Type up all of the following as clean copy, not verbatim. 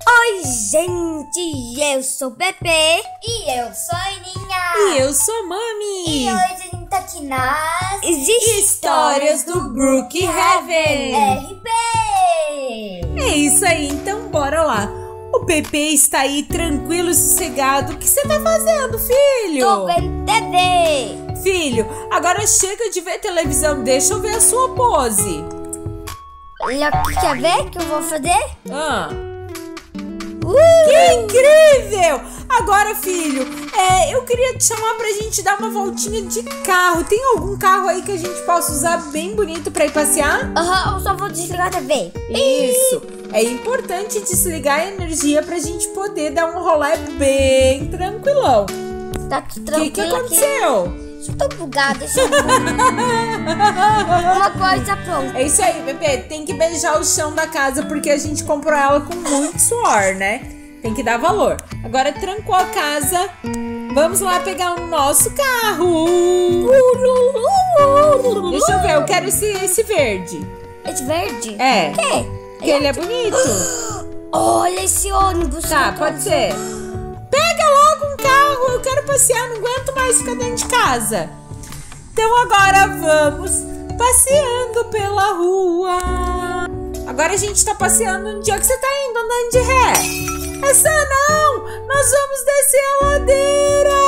Oi, gente, eu sou o Pepe. E eu sou a Aninha. E eu sou a Mami. E hoje a gente tá aqui nas Histórias do Brookhaven. RP. É isso aí, então bora lá. O Pepe está aí tranquilo e sossegado. O que você tá fazendo, filho? Tô vendo TV. Filho, agora chega de ver televisão. Deixa eu ver a sua pose. Quer ver o que eu vou fazer? Que incrível! Agora, filho, eu queria te chamar pra gente dar uma voltinha de carro. Tem algum carro aí que a gente possa usar bem bonito pra ir passear? Eu só vou desligar a TV. Isso! É importante desligar a energia pra gente poder dar um rolê bem tranquilão. Tá tudo O que tranquilo aconteceu? Tô bugada, deixa eu uma coisa pronta. É isso aí, Pepe. Tem que beijar o chão da casa porque a gente comprou ela com muito suor, né? Tem que dar valor. Agora trancou a casa. Vamos lá pegar o nosso carro. Deixa eu ver, eu quero esse verde. Esse verde? É. O quê? Porque ele é bonito. Olha esse ônibus. Tá, pode ser. Pega logo um carro, eu quero passear, não aguento mais ficar dentro de casa. Então agora vamos passeando pela rua. Agora a gente tá passeando. Onde é que você tá indo, andando de ré? Essa não! Nós vamos descer a ladeira!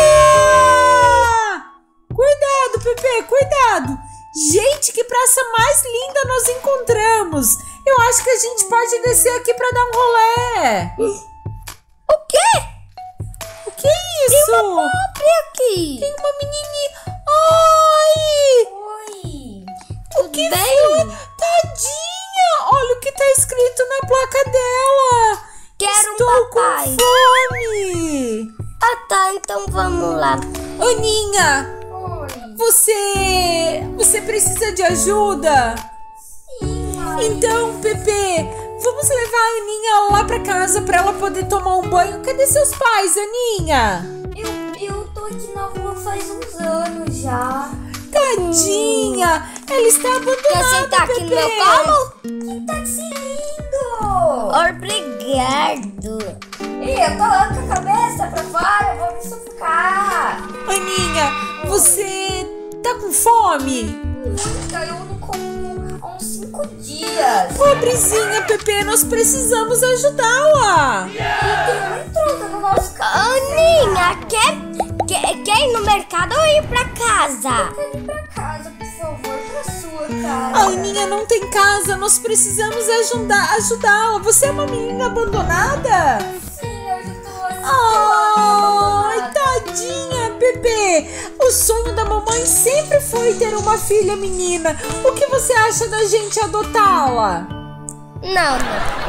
Cuidado, Pepe, cuidado! Gente, que praça mais linda nós encontramos! Eu acho que a gente pode descer aqui pra dar um rolê. O quê? O que é isso? Tem uma pobre aqui. Tem uma menininha. Ai! Oi. O que foi? Tadinha! Olha o que tá escrito na placa dela. Quero Estou um papai. com fome. Ah, tá, então vamos lá. Aninha, Oi. você precisa de ajuda? Sim, mãe. Então, Pepe, vamos levar a Aninha lá pra casa pra ela poder tomar um banho. Cadê seus pais, Aninha? Eu tô aqui na rua faz uns anos já. Tadinha, ela está abandonada, Quer sentar aqui no meu colo? Que táxi lindo. Obrigado. Ih, eu tô lá com a cabeça pra fora, eu vou me sufocar. Aninha, você tá com fome? Muita, eu não como há uns 5 dias. Pobrezinha, Pepe, nós precisamos ajudá-la. E tem uma intrusa no nosso carro. Aninha, quer ir no mercado ou ir pra casa? Quero ir pra casa, por favor, pra sua casa. A Aninha não tem casa, nós precisamos ajudá-la. Você é uma menina abandonada? Sim, eu já tô assim. Ai, tadinha, Pepe. O sonho da mamãe sempre foi ter uma filha menina. O que você acha da gente adotá-la? Não.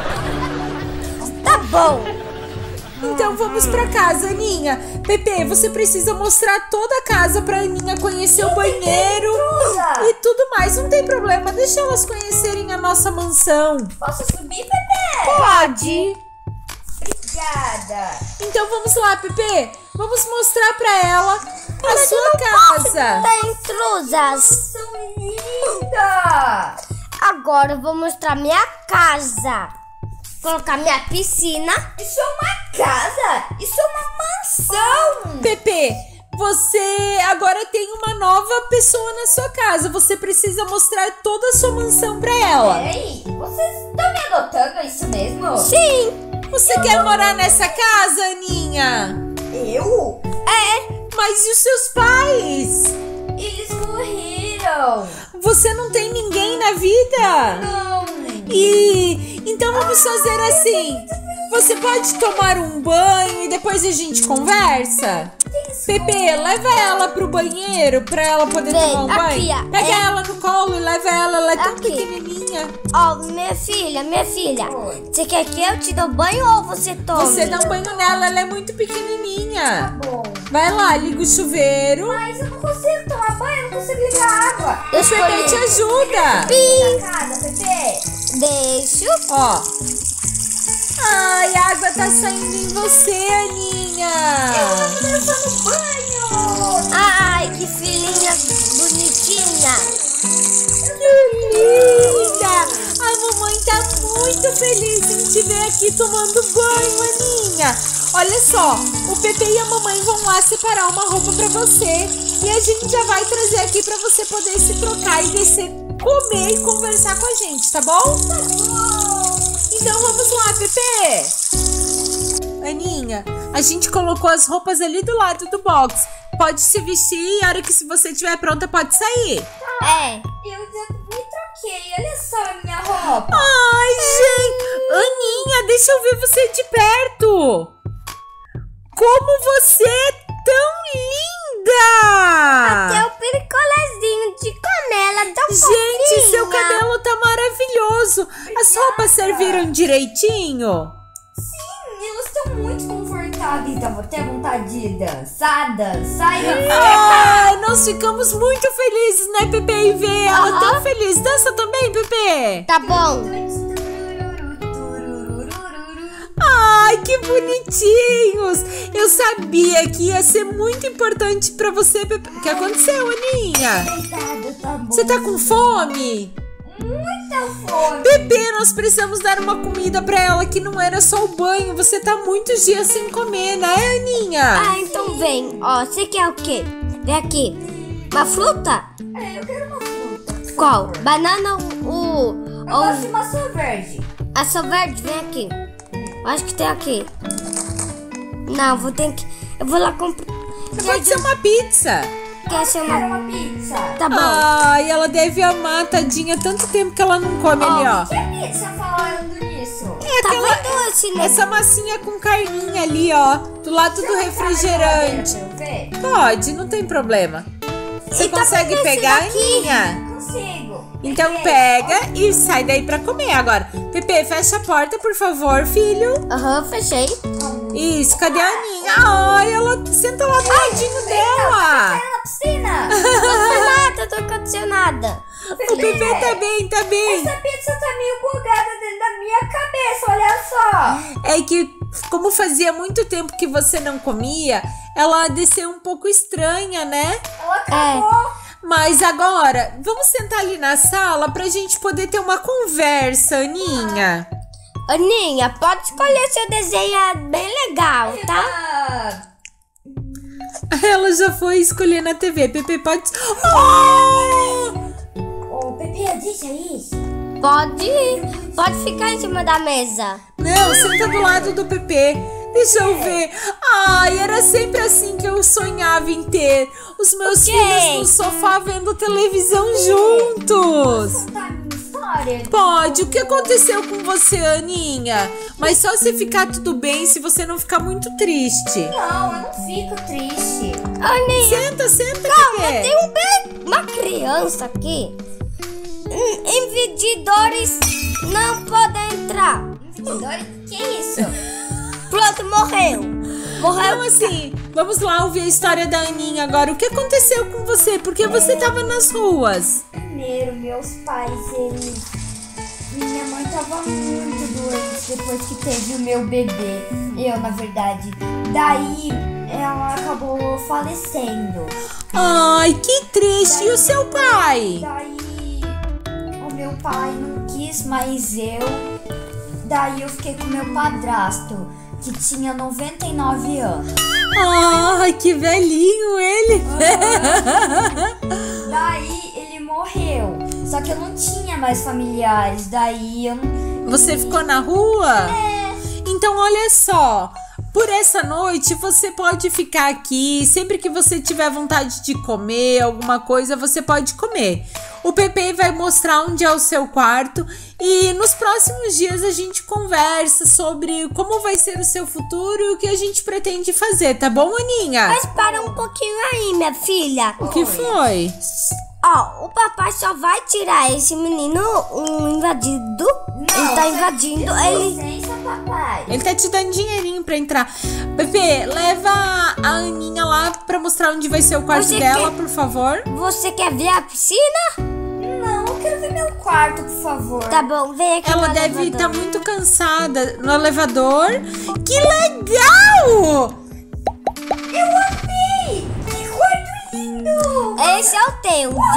Tá bom. Então vamos pra casa, Aninha. Pepe, você precisa mostrar toda a casa pra Aninha conhecer o banheiro e tudo mais. Não tem problema, deixa elas conhecerem a nossa mansão. Posso subir, Pepe? Pode. Obrigada. Então vamos lá, Pepe. Vamos mostrar pra ela a sua casa. Tem intrusas. São lindas. Agora eu vou mostrar minha casa. Colocar minha piscina. Isso é uma casa? Isso é uma mansão. Pepe, você agora tem uma nova pessoa na sua casa. Você precisa mostrar toda a sua mansão pra ela. Peraí, vocês estão me adotando, é isso mesmo? Sim. Você quer morar nessa casa, Aninha? Eu? Mas e os seus pais? Eles morreram. Você não tem ninguém na vida? Não. E então vamos fazer assim. Você pode tomar um banho e depois a gente conversa? Pepe, leva ela pro banheiro pra ela poder Vem, tomar um aqui, banho. ó. Pega ela no colo e leva ela é tão Aqui. pequenininha. Ó, minha filha. Oi. Você quer que eu te dou banho ou você toma? Você dá um banho nela, ela é muito pequenininha. Bom. Vai lá, liga o chuveiro. Mas eu não consigo tomar banho, eu não consigo ligar a água. O Pepe te ajuda. Na casa, Pepe. Deixo. Ó. Ai, a água tá saindo em você, Aninha. Eu tô no banho. Ai, que filhinha bonitinha. Que linda! A mamãe tá muito feliz em te ver aqui tomando banho, Aninha. Olha só, o Pepe e a mamãe vão lá separar uma roupa pra você. E a gente já vai trazer aqui pra você poder se trocar e descer, comer e conversar com a gente, tá bom? Tá bom. Então vamos lá, Pepe. Aninha, a gente colocou as roupas ali do lado do box. Pode se vestir e a hora que se você estiver pronta pode sair. É. Eu já me troquei, olha só a minha roupa. Ai, gente. Aninha, deixa eu ver você de perto. Como você é tão linda. Até o pericolezinho de canela tão Gente, fofinha. seu cabelo tá maravilhoso. As roupas serviram direitinho? Sim, elas estão muito confortáveis. Dá até vontade de dançada. Sai Ai, nós ficamos muito felizes, né, Pepe, em ver ela tão feliz. Dança também, Pepe? Tá bom. Ai, que bonitinhos. Eu sabia que ia ser muito importante pra você, Pepe. O que aconteceu, Aninha? Você tá com fome? Muita fome. Pepe, nós precisamos dar uma comida pra ela que não era só o banho. Você tá muitos dias sem comer, né, Aninha? Ah, então vem. Ó, você quer o quê? Vem aqui. Uma fruta? É, eu quero uma fruta. por Qual? favor. Banana ou Eu gosto de maçã verde. aça verde? Vem aqui. Eu acho que tem aqui. Não, vou ter que... Eu vou lá comprar. Pode ser uma pizza. Quer ser Quero uma... uma pizza. Tá bom. Ai, ela deve amar, tadinha. Tanto tempo que ela não come ali, ó. Que pizza falando nisso? Tá vendo esse negócio? Essa massinha com carninha ali, ó. Do lado do refrigerante. Pra eu ver? Pode, não tem problema. Você E tá consegue vendo esse pegar, daqui? Aninha? Consigo. Então pega e sai daí pra comer agora. Pepe, fecha a porta, por favor, filho. Aham, fechei. Isso, cadê a Aninha? Ai, ela senta lá do ladinho dela. Caiu na piscina. Não foi nada, tô condicionada. O Pepe tá bem, tá bem. Essa pizza tá meio bugada dentro da minha cabeça, olha só. É que, como fazia muito tempo que você não comia, ela desceu um pouco estranha, né? Ela acabou. Mas agora, vamos sentar ali na sala pra gente poder ter uma conversa, Aninha. Aninha, pode escolher seu desenho, é bem legal, tá? Ah, Ela já foi escolher na TV. Pepe pode... Oh! Ô, Pepe, deixa isso. Pode ficar em cima da mesa. Não, senta do lado do Pepe. Deixa eu ver. Ai, era sempre assim que eu sonhava em ter os meus filhos no sofá vendo televisão juntos. Contar a minha história. Pode. O que aconteceu com você, Aninha? Mas só se ficar tudo bem, se você não ficar muito triste. Não, eu não fico triste. Aninha, Senta, calma, Pepe. tem uma criança aqui. Impedidores não podem entrar. Investidores? Que isso? Pronto, morreu. Então assim, vamos lá ouvir a história da Aninha agora. O que aconteceu com você? Por que você tava nas ruas? Primeiro, meus pais, eles... Minha mãe tava muito doente depois que teve o meu bebê. Eu, na verdade. Daí, ela acabou falecendo. Ai, que triste. E o seu pai? Daí, o meu pai não quis mais eu. Daí, eu fiquei com meu padrasto, que tinha 99 anos. Ai, que velhinho ele. Daí, ele morreu. Só que eu não tinha mais familiares. Daí, eu não... Você ficou na rua? Então, olha só. Por essa noite, você pode ficar aqui. Sempre que você tiver vontade de comer alguma coisa, você pode comer. O Pepe vai mostrar onde é o seu quarto. E nos próximos dias a gente conversa sobre como vai ser o seu futuro e o que a gente pretende fazer, tá bom, Aninha? Mas para um pouquinho aí, minha filha. O que foi? Ó, o papai só vai tirar esse menino, invadido. Ele tá invadindo, ele... Licença, papai. Ele tá te dando dinheirinho pra entrar. Pepe, leva a Aninha lá pra mostrar onde vai ser o quarto Você dela, quer- por favor. Você quer ver a piscina? Não, eu quero ver meu quarto, por favor. Tá bom, vem aqui Ela no deve elevador. estar muito cansada no elevador. Que legal! Eu amei! Que quarto lindo! Esse é o teu,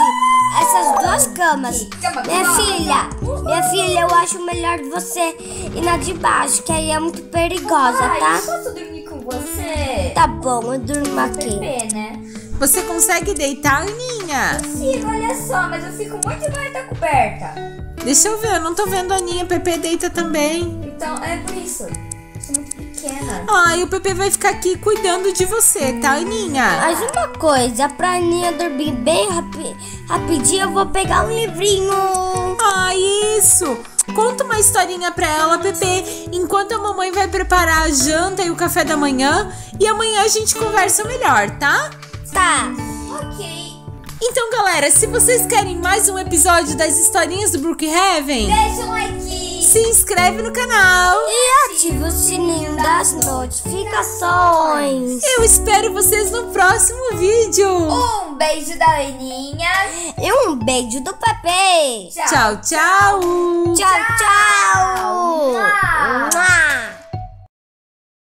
essas duas camas. Cama, Minha filha, eu acho melhor você ir na de baixo, que aí é muito perigosa, tá? Eu posso dormir com você? Tá bom, eu durmo aqui. Bebê, né? Você consegue deitar, Aninha? Consigo, olha só, mas eu fico muito embaixo da coberta. Deixa eu ver, eu não tô vendo a Aninha. Pepe deita também. Então, é por isso. Eu sou muito pequena. Ai, o Pepe vai ficar aqui cuidando de você, tá, Aninha? Mas uma coisa, pra Aninha dormir bem rapidinho, eu vou pegar um livrinho. Ah, isso! Conta uma historinha pra ela, Pepe, enquanto a mamãe vai preparar a janta e o café da manhã. E amanhã a gente conversa melhor, tá? Tá. Ok. Então, galera, se vocês querem mais um episódio das historinhas do Brookhaven, Deixa um like. se inscreve no canal. E ativa o sininho das notificações. Eu espero vocês no próximo vídeo. Um beijo da Aninha. E um beijo do Pepe. Tchau, tchau. Tchau, tchau. Mua. Mua.